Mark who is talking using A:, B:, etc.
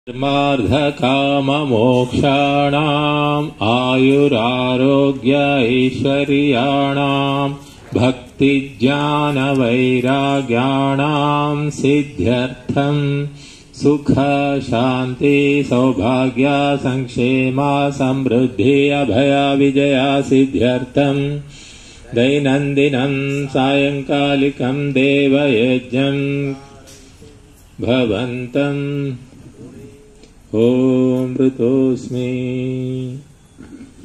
A: धर्मार्थकाममोक्षाणाम् आयुरारोग्य ऐश्वर्याणाम् भक्तिज्ञानवैराग्याणाम् सिद्ध्यर्थम् सुख शान्ति सौभाग्य संक्षेमा समृद्धि अभय विजया सिद्ध्यर्थम् दैनन्दिनं सायंकालिकं देवयज्ञं भवन्तम्। ॐ ऋतोऽस्मि।